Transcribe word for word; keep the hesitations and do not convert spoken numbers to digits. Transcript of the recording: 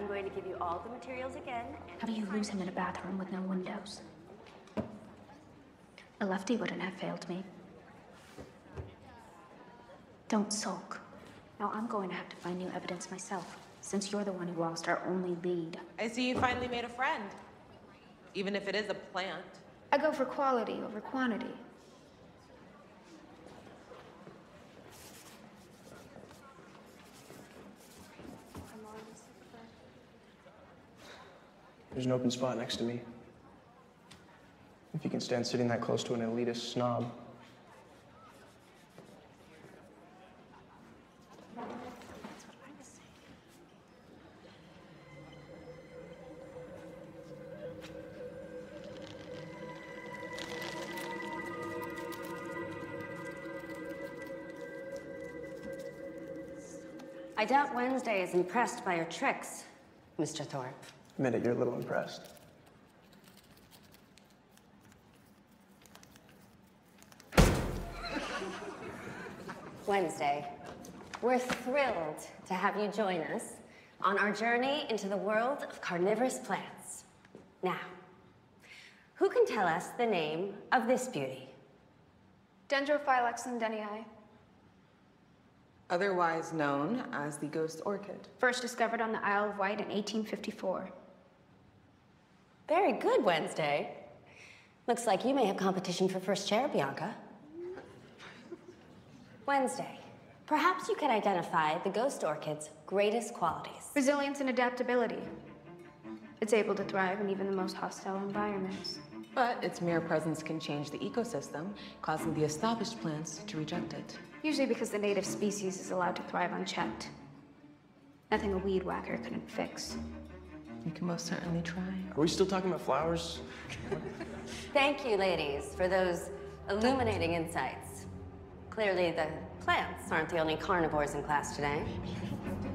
I'm going to give you all the materials again. How do you lose him in a bathroom with no windows? A lefty wouldn't have failed me. Don't sulk. Now I'm going to have to find new evidence myself, since you're the one who lost our only lead. I see you finally made a friend. Even if it is a plant. I go for quality over quantity. There's an open spot next to me. If you can stand sitting that close to an elitist snob. I doubt Wednesday is impressed by your tricks, Mister Thorpe. Admit it, you're a little impressed. Wednesday, we're thrilled to have you join us on our journey into the world of carnivorous plants. Now, who can tell us the name of this beauty? Dendrophylax lindenii. Otherwise known as the ghost orchid. First discovered on the Isle of Wight in eighteen fifty-four. Very good, Wednesday. Looks like you may have competition for first chair, Bianca. Wednesday, perhaps you could identify the ghost orchid's greatest qualities. Resilience and adaptability. It's able to thrive in even the most hostile environments. But its mere presence can change the ecosystem, causing the established plants to reject it. Usually because the native species is allowed to thrive unchecked. Nothing a weed whacker couldn't fix. You can most certainly try. Are we still talking about flowers? Thank you, ladies, for those illuminating insights. Clearly, the plants aren't the only carnivores in class today.